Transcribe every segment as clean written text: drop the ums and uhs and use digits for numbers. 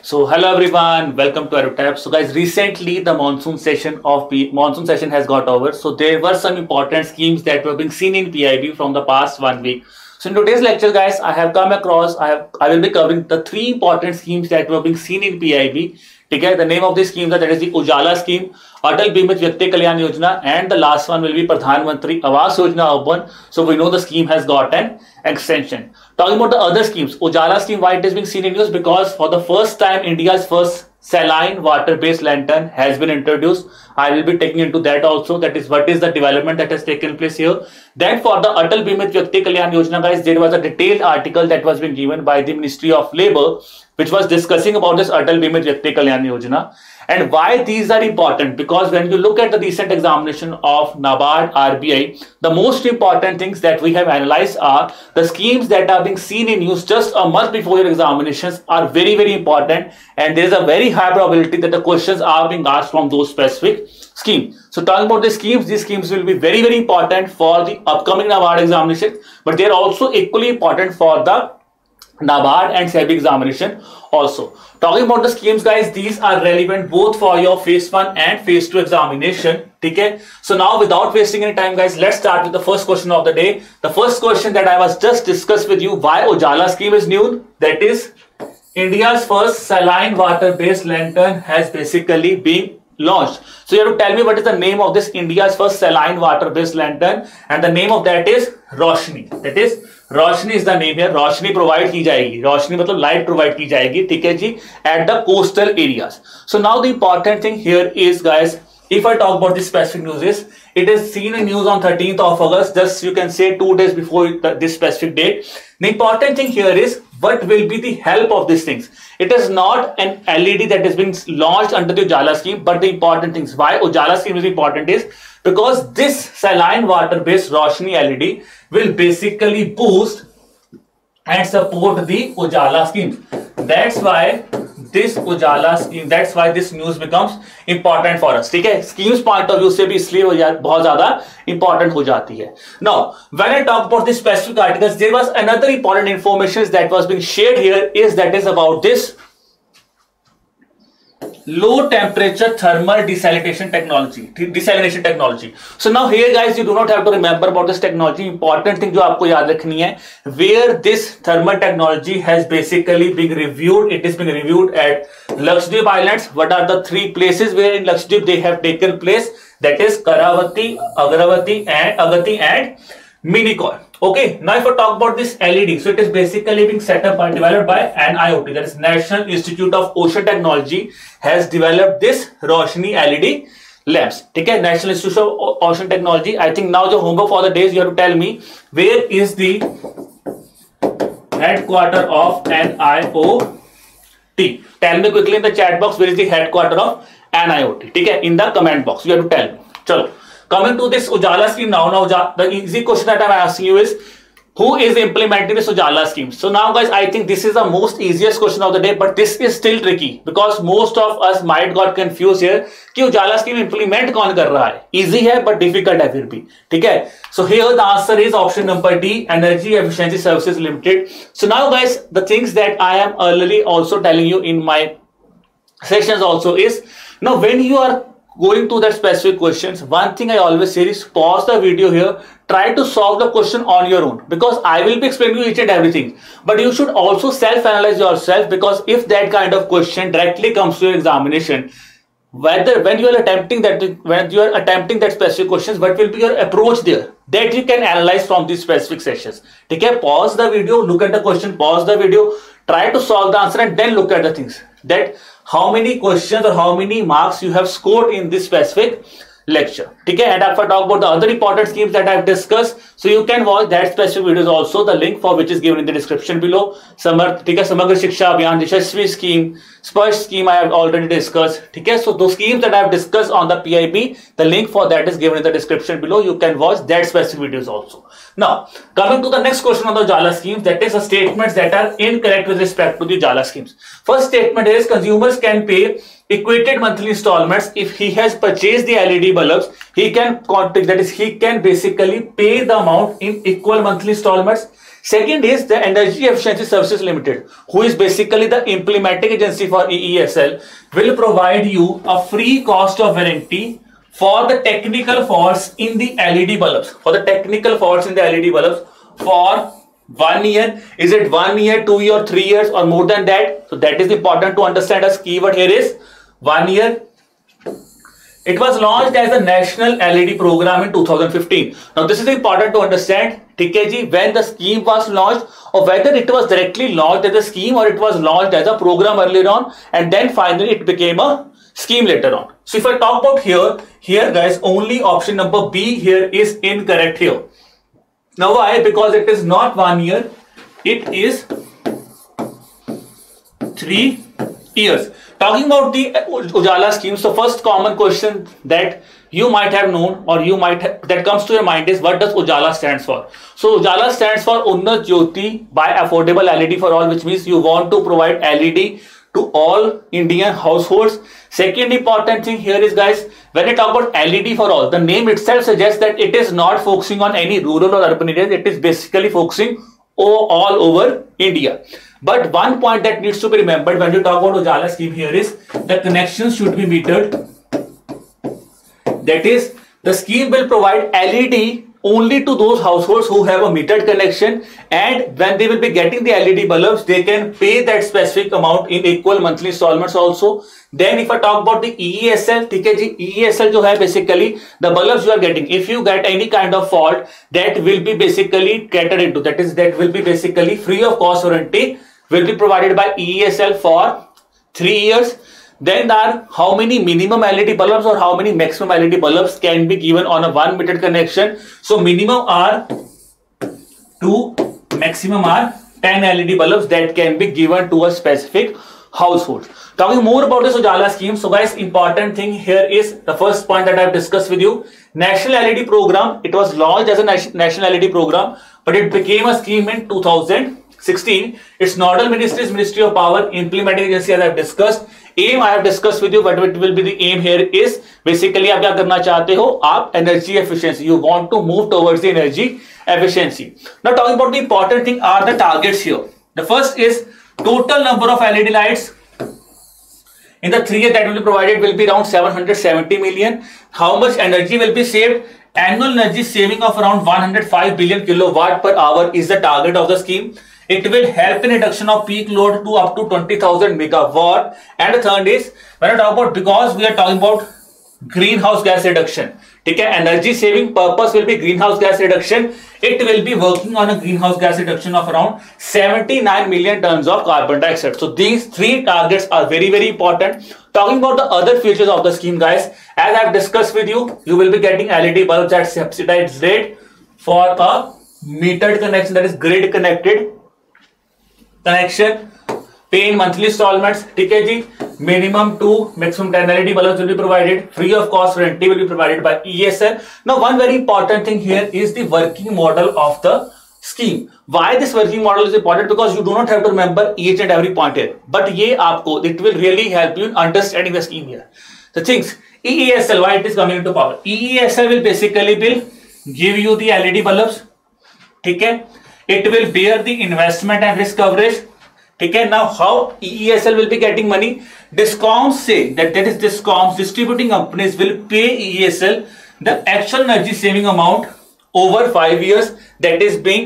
So hello everyone, welcome to AeroTap. So guys, recently the monsoon session has got over. So there were some important schemes that were being seen in PIB from the past 1 week. So in today's lecture, guys, I will be covering the three important schemes that were being seen in PIB. Okay, the name of these schemes that is the Ujala scheme, Atal Bimat Vyakti Kalyan Yojana, and the last one will be Pradhan Mantri Awas Yojana Urban. So we know the scheme has got an extension. Talking about the other schemes, Ujala scheme, why it is being seen in news? Because for the first time, India's first saline water-based lantern has been introduced. I will be taking into that also. That is what is the development that has taken place here. Then for the Atal Bimat Vyakti Kalyan Yojana, guys, there was a detailed article that was being given by the Ministry of Labour, which was discussing about this Atal Bimat Vyakti Kalyan Yojana. And why these are important? Because when you look at the recent examination of NABARD, RBI, the most important things that we have analyzed are the schemes that are being seen in news just a month before your examinations are very, very important. And there is a very high probability that the questions are being asked from those specific schemes. So talking about the schemes, these schemes will be very, very important for the upcoming NABARD examination, but they are also equally important for the NABARD and SEBI examination also. Talking about the schemes, guys, these are relevant both for your phase 1 and phase 2 examination. Okay, so now without wasting any time, guys, let's start with the first question of the day. The first question that I was just discussed with you, why Ujala scheme is new, that is India's first saline water based lantern has basically been launched. So you have to tell me what is the name of this India's first saline water based lantern, and the name of that is Roshni. That is Roshni is the name है. Roshni provide की जाएगी, रोशनी मतलब light provide की जाएगी, ठीक है जी, at the coastal areas. So now the important thing here is, guys, if I talk about this specific news, is it is seen in news on 13th of August, just you can say 2 days before this specific date. The important thing here is what will be the help of these things. It is not an LED that is being launched under the Ujala scheme, but the important things why Ujala scheme is important is because this saline water based Roshni LED will basically boost and support the Ujala scheme. That's why this Ujala scheme, that's why this news becomes important for us. ठीक है, schemes point of view से भी इसलिए बहुत ज्यादा important हो जाती है. Now, when I talk about this specific articles, there was another important information that was being shared here, is that is about this low temperature thermal desalination technology. So now here, guys, you do not have to remember about this technology. Important thing जो आपको याद रखनी है, where this thermal technology has basically been reviewed. It is being reviewed at Lakshadweep Islands. What are the 3 places where in Lakshadweep they have taken place? That is Karavati, Agati and Minikol. Okay, now if I talk about this LED, so it is basically being set up and developed by NIOT, that is National Institute of Ocean Technology, has developed this Roshni LED lamps. Okay, National Institute of Ocean Technology. I think now the homework for the days, you have to tell me where is the headquarter of NIOT. Tell me quickly in the chat box where is the headquarter of NIOT. Okay, in the comment box you have to tell me. Chalo. Coming to this Ujala scheme now, the easy question that I'm asking you is, who is implementing this Ujala scheme? So now, guys, I think this is the most easiest question of the day, but this is still tricky because most of us might got confused here कि Ujala scheme implement कौन कर रहा है. Easy है but difficult है फिर भी, ठीक है. So here the answer is option number D, Energy Efficiency Services Limited. So now, guys, the things that I am earlier also telling you in my sessions also is, now when you are going to that specific questions, one thing I always say is pause the video here, try to solve the question on your own, because I will be explaining you each and everything, but you should also self-analyze yourself, because if that kind of question directly comes to your examination, whether when you are attempting that specific questions, what will be your approach there, that you can analyze from these specific sessions. Okay, pause the video, look at the question, pause the video, try to solve the answer, and then look at the things, that how many questions or how many marks you have scored in this specific lecture. Okay, and if I talk about the other important schemes that I have discussed, so you can watch that specific videos also, the link for which is given in the description below. Samagra Shiksha Abhiyan, Yashasvi scheme, Sparsh scheme I have already discussed. Okay, so those schemes that I have discussed on the PIB, the link for that is given in the description below. You can watch that specific videos also. Now, coming to the next question on the Ujala schemes, that is the statements that are incorrect with respect to the Ujala schemes. First statement is consumers can pay equated monthly installments. If he has purchased the LED bulbs, he can basically pay the amount in equal monthly installments. Second is the Energy Efficiency Services Limited, who is basically the implementing agency for EESL, will provide you a free cost of warranty for the technical faults in the LED bulbs. For the technical faults in the LED bulbs for 1 year. Is it 1 year, 2 years, 3 years, or more than that? So that is important to understand. As keyword here is 1 year. It was launched as a national LED program in 2015. Now this is important to understand, TKG, when the scheme was launched, or whether it was directly launched as a scheme or it was launched as a program earlier on and then finally it became a scheme later on. So if I talk about here guys, only option number B here is incorrect here. Now why? Because it is not 1 year, it is 3 years. Talking about the Ujala scheme, so first common question that you might have known or that comes to your mind is, what does Ujala stands for? So Ujala stands for Unnat Jyoti by Affordable LED for All, which means you want to provide LED to all Indian households. Second important thing here is, guys, when I talk about LED for all, the name itself suggests that it is not focusing on any rural or urban areas. It is basically focusing all over India. But one point that needs to be remembered when you talk about Ujala scheme here is the connections should be metered. That is, the scheme will provide LED only to those households who have a metered connection, and when they will be getting the LED bulbs, they can pay that specific amount in equal monthly installments also. Then if I talk about the EESL, TKG, EESL jo hai basically the bulbs you are getting, if you get any kind of fault, that will be basically catered into, that is, that will be basically free of cost warranty, will be provided by EESL for 3 years. Then there are how many minimum LED bulbs or how many maximum LED bulbs can be given on a 1 meter connection. So minimum are 2, maximum are 10 LED bulbs that can be given to a specific household. Talking more about this Ujala scheme, so guys, important thing here is the first point that I have discussed with you. National LED program, it was launched as a national LED program, but it became a scheme in 2016. Its nodal ministry is Ministry of Power, implementing agency as I have discussed. Aim I have discussed with you, but what will be the aim here is basically आप क्या करना चाहते हो, आप energy efficiency, you want to move towards the energy efficiency. Now talking about the important thing are the targets here. The first is total number of LED lights in the 3 years that will be provided will be around 770 million. How much energy will be saved? Annual energy saving of around 105 billion kilowatt per hour is the target of the scheme. It will help in reduction of peak load to up to 20,000 megawatt. And the third is, when I talk about, because we are talking about greenhouse gas reduction, okay, energy saving purpose will be greenhouse gas reduction. It will be working on a greenhouse gas reduction of around 79 million tons of carbon dioxide. So these 3 targets are very, very important. Talking about the other features of the scheme, guys, as I have discussed with you, you will be getting LED bulbs at subsidized rate for a metered connection, that is grid connected connection, pay in monthly installments, TKG, minimum 2, maximum 10 LED bulbs will be provided, free of cost warranty will be provided by EESL. Now one very important thing here is the working model of the scheme. Why this working model is important? Because you do not have to remember each and every point here, but it will really help you in understanding the scheme here. The things, EESL, why it is coming into power? EESL will basically give you the LED bulbs, okay? It will bear the investment and risk coverage. Okay, now how EESL will be getting money? Discoms say that is Discoms, distributing companies will pay EESL the actual energy saving amount over 5 years that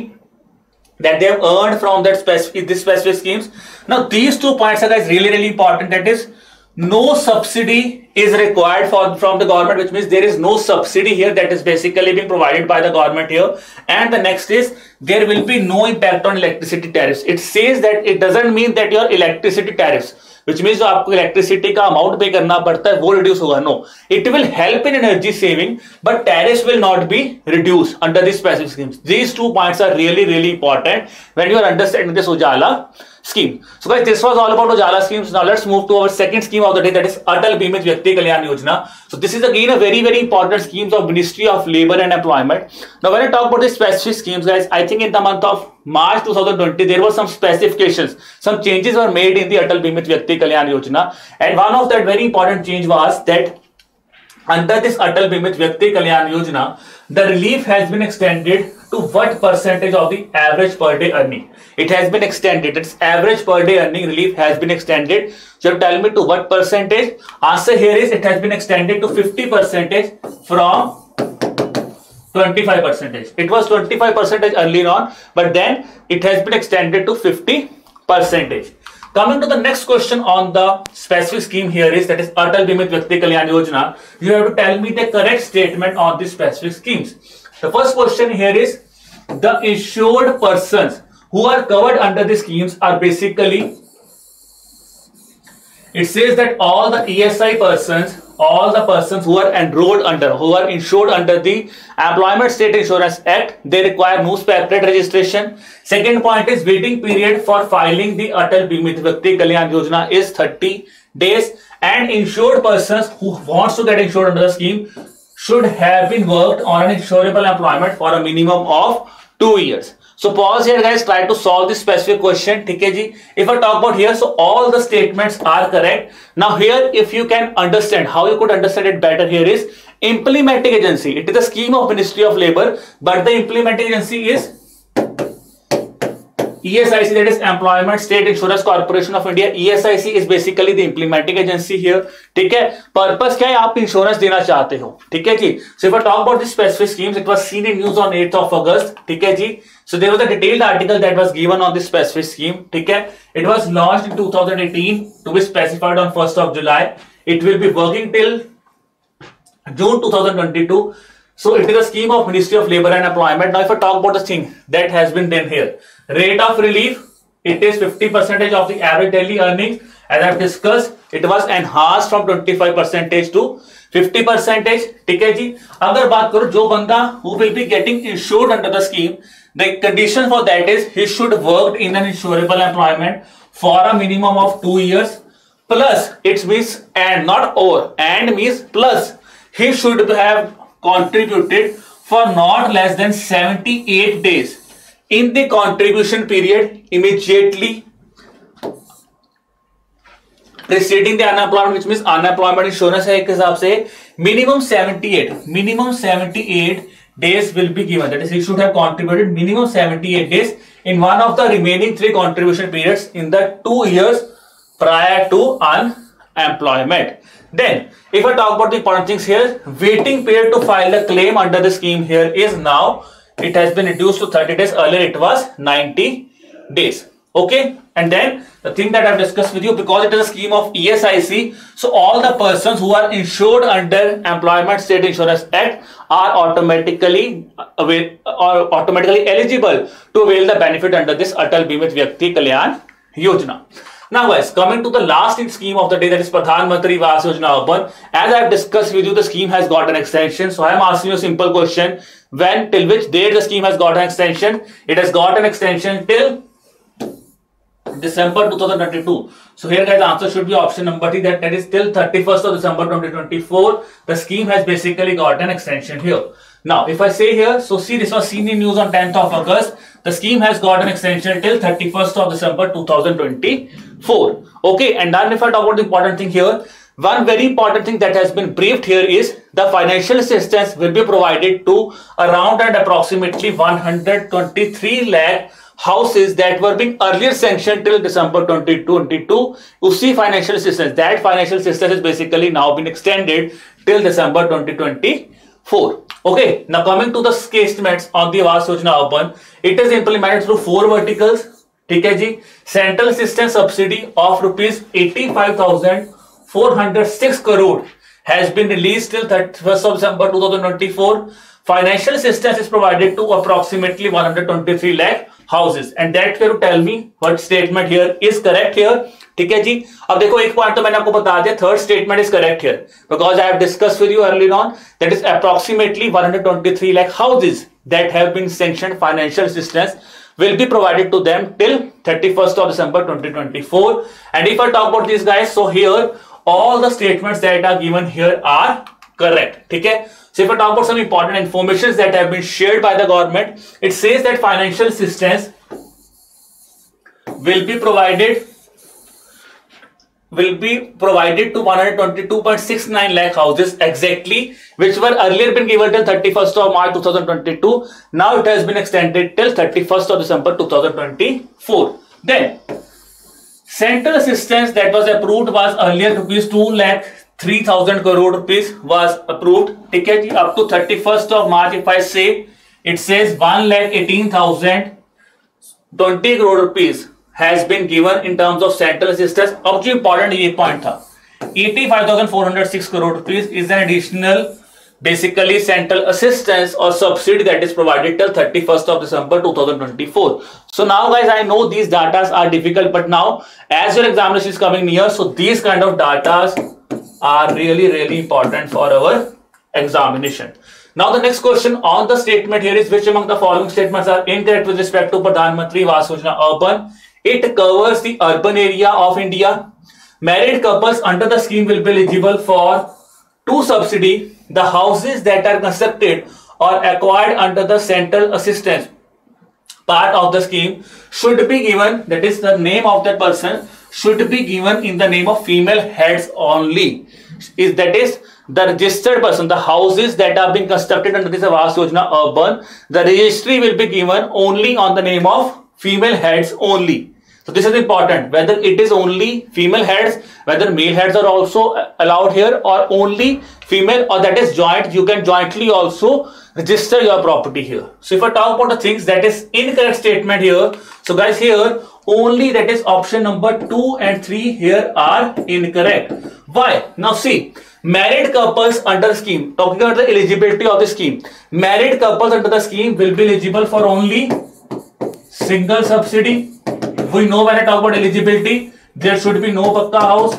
they have earned from this specific schemes. Now these 2 points are, guys, really, really important. That is, no subsidy is required from the government, which means there is no subsidy here that is basically being provided by the government here. And the next is, there will be no impact on electricity tariffs. It says that it doesn't mean that your electricity tariffs, which means जो आपको electricity का amount pay करना पड़ता है वो reduce होगा. No, it will help in energy saving, but tariffs will not be reduced under these specific schemes. These 2 points are really, really important when you are understanding this Ujala scheme. So guys, this was all about Ujala schemes. Now let's move to our second scheme of the day, that is Atal Bimat Vyakti Kalyan Yojana. So this is again a very, very important scheme of Ministry of Labour and Employment. Now when I talk about the specific schemes, guys, I think in the month of March 2020 there were some specifications, some changes were made in the Atal Bimat Vyakti Kalyan Yojana, and one of that very important change was that under this Atal Bimat Vyakti Kalyan Yojana, the relief has been extended to what percentage of the average per day earning? It has been extended. Its average per day earning relief has been extended. So tell me to what percentage? Answer here is it has been extended to 50% from 25%. It was 25% earlier on, but then it has been extended to 50%. Coming to the next question on the specific scheme here is, that is Atal Bimit Vyakti Kalyan Yojana. You have to tell me the correct statement on the specific schemes. The first question here is, the insured persons who are covered under the schemes are basically, it says that all the ESI persons, all the persons who are enrolled under, who are insured under the Employment State Insurance Act, they require no separate registration. Second point is, waiting period for filing the Atal Bimit Vyakti Kalyan Yojana is 30 days, and insured persons who wants to get insured under the scheme should have been worked on an insurable employment for a minimum of 2 years. So pause here guys, try to solve this specific question. Okay, ji? If I talk about here, so all the statements are correct. Now here, if you can understand, how you could understand it better here is, implementing agency. It is a scheme of Ministry of Labour, but the implementing agency is ESIC, that is Employment State Insurance Corporation of India. ESIC is basically the implementing agency here. ठीक है, purpose क्या है, आप insurance देना चाहते हो. ठीक है जी. So if I talk about the specific schemes, it was seen in news on 8th of August. ठीक है जी. So there was a detailed article that was given on this specific scheme. ठीक है. It was launched in 2018 to be specified on 1st of July. It will be working till June 2022. So it is a scheme of Ministry of Labour and Employment. Now if I talk about the thing that has been done here, rate of relief, it is 50% of the average daily earnings. As I have discussed, it was enhanced from 25% to 50%. ठीक है जी. अगर बात करो जो बंदा who will be getting insured under the scheme, the condition for that is he should work in an insurable employment for a minimum of 2 years. Plus, it means and not or, and means plus he should have contributed for not less than 78 days in the contribution period immediately preceding the unemployment, which means unemployment insurance है एक हिसाब से minimum 78 days will be given. That is, he should have contributed minimum 78 days in one of the remaining 3 contribution periods in the 2 years prior to unemployment. Then, if I talk about the important things here, waiting period to file the claim under the scheme here is now, it has been reduced to 30 days. Earlier it was 90 days. Okay, and then the thing that I've discussed with you, because it is a scheme of ESIC, so all the persons who are insured under Employment State Insurance Act are automatically eligible to avail the benefit under this Atal Bimit Vyakti Kalyan Yojana. Now guys, coming to the last scheme of the day, that is Pradhan Mantri Awas Yojana Urban. As I have discussed with you, the scheme has got an extension. So I am asking you a simple question: when, till which date the scheme has got an extension? It has got an extension till December 2022. So here guys, the answer should be option number 3, that is till 31st of December 2024. The scheme has basically got an extension here. Now if I say here, so see, this was seen in news on 10th of August. The scheme has got an extension till 31st of December 2024. Okay, and then if I talk about the important thing here, one very important thing that has been briefed here is the financial assistance will be provided to around and approximately 123 lakh houses that were being earlier sanctioned till December 2022. Usi financial assistance, that financial assistance is basically now been extended till December 2024. Okay, now coming to the statements on the Awas Yojana Urban, it is implemented through 4 verticals. ठीक है जी. Central assistance subsidy of rupees 85,406 crore has been released till 31st of December 2024. Financial assistance is provided to approximately 123 lakh houses, and that can tell me what statement here is correct here. ठीक है जी. अब देखो एक point तो मैंने आपको बता दिया, third statement is correct here because I have discussed with you earlier on that is approximately 123 lakh houses that have been sanctioned financial assistance will be provided to them till 31st of December 2024. And if I talk about these guys, so here all the statements that are given here are correct. ठीक है. So if I talk about some important information that have been shared by the government, it says that financial assistance will be provided will be provided to 122.69 lakh houses exactly, which were earlier been given till 31st of March 2022. Now it has been extended till 31st of December 2024. Then central assistance that was approved was earlier rupees 2,03,000 crore rupees was approved. Okay, up to 31st of March, if I say, it says 1,18,020 crore rupees has been given in terms of central assistance. अब जो important ये point था, 85,406 crore rupees is an additional basically central assistance or subsidy that is provided till 31st of December 2024. So now guys, I know these data are difficult, but now as your examination is coming near, so these kind of data are really important for our examination. Now the next question on the statement here is, which among the following statements are incorrect with respect to Pradhan Mantri Awas Yojana Urban? It covers the urban area of India. Married couples under the scheme will be eligible for two subsidy. The houses that are constructed or acquired under the central assistance part of the scheme should be given, that is the name of that person should be given in the name of female heads only. That is the registered person. The houses that are being constructed under this Awas Yojana Urban, the registry will be given only on the name of female heads only. So this is important, whether it is only female heads, whether male heads are also allowed here, or only female, or that is joint, you can jointly also register your property here. So if I talk about the things that is incorrect statement here, so guys here only that is option number 2 and 3 here are incorrect. Why? Now see, married couples under scheme, talking about the eligibility of the scheme, married couples under the scheme will be eligible for only single subsidy. We know when I talk about eligibility, there should be no pakka house.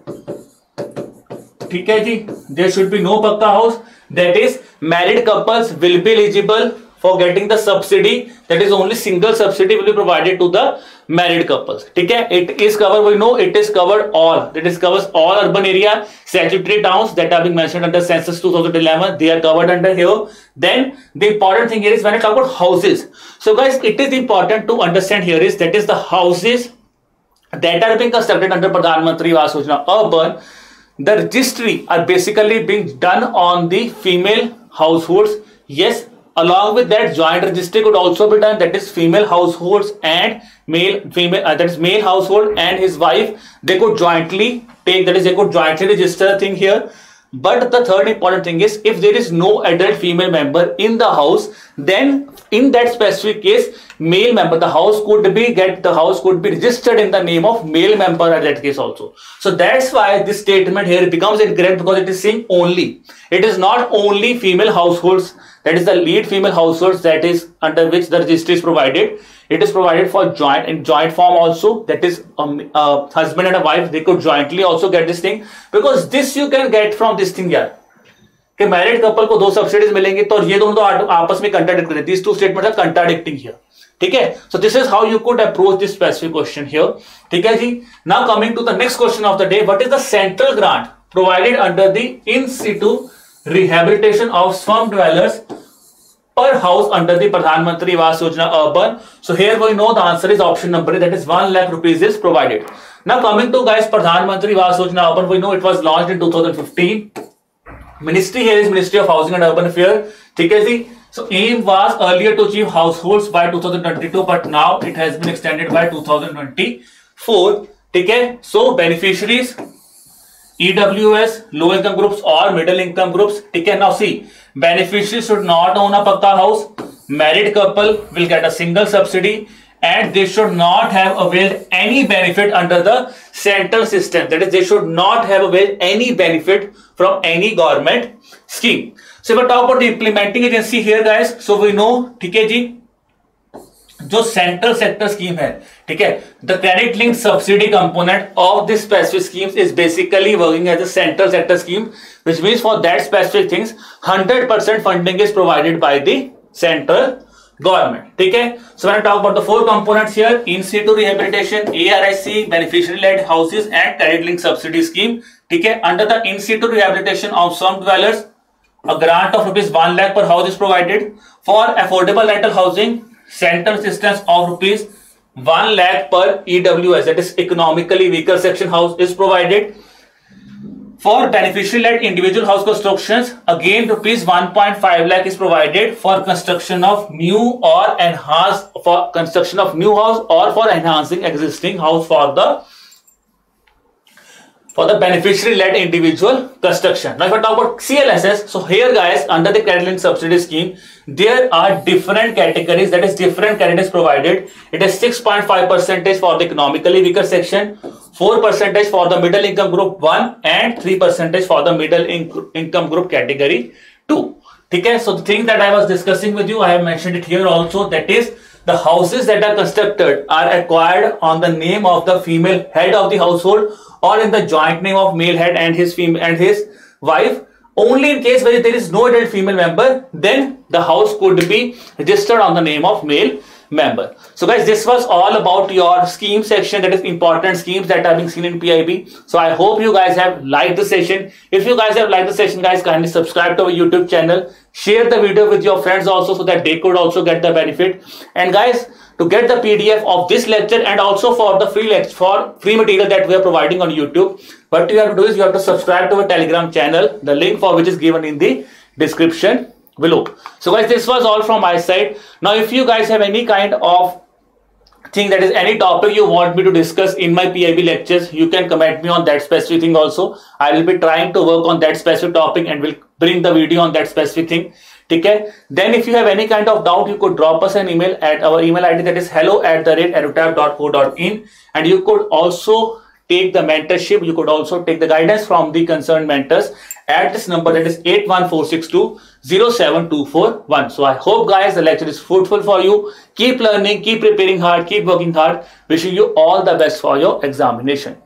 ठीक है जी, there should be no pakka house. That is, married couples will be eligible for getting the subsidy. That is, only single subsidy will be provided to the married couples. ठीक है, it is covered. We know it is covered all. That is covers all urban area, statutory towns that are being mentioned under Census 2011. They are covered under here. Then the important thing here is when I talk about houses. So guys, it is important to understand here is that is the houses that are being constructed under Pradhan Mantri Awas Yojana Urban. The registry are basically being done on the female households. Yes, along with that, joint registry could also be done. That is female households and female that is male household and his wife. They could jointly take, that is they could jointly register a thing here. But the third important thing is, if there is no adult female member in the house, then in that specific case, male member, the house could be registered in the name of male member at that case also. So that's why this statement here becomes incorrect, because it is saying only. It is not only female households, that is the lead female households that is under which the registry is provided. It is provided for joint, in joint form also, that is husband and a wife, they could jointly also get this thing, because this you can get from this thing here. कि married couple को दो subsidies मिलेंगे, तो ये दोनों तो आपस में contradict करें. These two statements are contradicting here. ठीक है, so this is how you could approach this specific question here. ठीक है जी. Now coming to the next question of the day, what is the central grant provided under the in situ rehabilitation of slum dwellers per house under the Pradhan Mantri Awas Yojana Urban? So here we know the answer is option number A, that is 1 lakh rupees is provided. Now coming to guys Pradhan Mantri Awas Yojana Urban, we know it was launched in 2015. Ministry here is Ministry of Housing and Urban Affairs. ठीक है जी. So aim was earlier to achieve households by 2022, but now it has been extended by 2024. ठीक है. So beneficiaries, EWS, low income groups or middle income groups. ठीक है. Now see, beneficiaries should not own a pakka house. Married couple will get a single subsidy, and they should not have availed any benefit under the central system. That is, they should not have availed any benefit from any government scheme. So if I talk about the implementing agency here guys, so we know, ठीक है जी, जो central sector scheme है, ठीक है, the credit linked subsidy component of this specific schemes is basically working as a central sector scheme, which means for that specific things 100% funding is provided by the central government. ठीक है. So when I talk about the four components here, in situ rehabilitation, ARIC, beneficiary led houses and credit linked subsidy scheme. ठीक है. Under the in situ rehabilitation of slum dwellers, a grant of rupees 1 lakh per house is provided. For affordable rental housing, central assistance of rupees 1 lakh per EWS, that is economically weaker section house, is provided. For beneficiary-led individual house constructions, again rupees 1.5 lakh is provided for construction of new or enhanced, for construction of new house or for enhancing existing house for the beneficiary-led individual construction. Now, if I talk about CLSS, so here guys, under the credit link subsidy scheme, there are different categories, that is different credits provided. It is 6.5% for the economically weaker section, 4% for the middle income group 1 and 3% for the middle income group category 2. Okay, so the thing that I was discussing with you, I have mentioned it here also, that is the houses that are constructed are acquired on the name of the female head of the household or in the joint name of male head and his wife. Only in case where there is no adult female member, then the house could be registered on the name of male member. So guys, this was all about your scheme section, that is important schemes that are being seen in PIB. So I hope you guys have liked the session. If you guys have liked the session, guys, kindly subscribe to our YouTube channel, share the video with your friends also so that they could also get the benefit. And guys, to get the PDF of this lecture and also for the free material that we are providing on YouTube, what you have to do is you have to subscribe to our Telegram channel, the link for which is given in the description below. So guys, this was all from my side. Now if you guys have any kind of thing, that is any topic you want me to discuss in my PIB lectures, you can comment me on that specific thing also. I will be trying to work on that specific topic and will bring the video on that specific thing. Okay, then if you have any kind of doubt, you could drop us an email at our email ID, that is hello@aerotab.co.in, and you could also take the mentorship, you could also take the guidance from the concerned mentors at this number, that is 81462-07241. So I hope guys the lecture is fruitful for you. Keep learning, keep preparing hard, keep working hard. Wishing you all the best for your examination.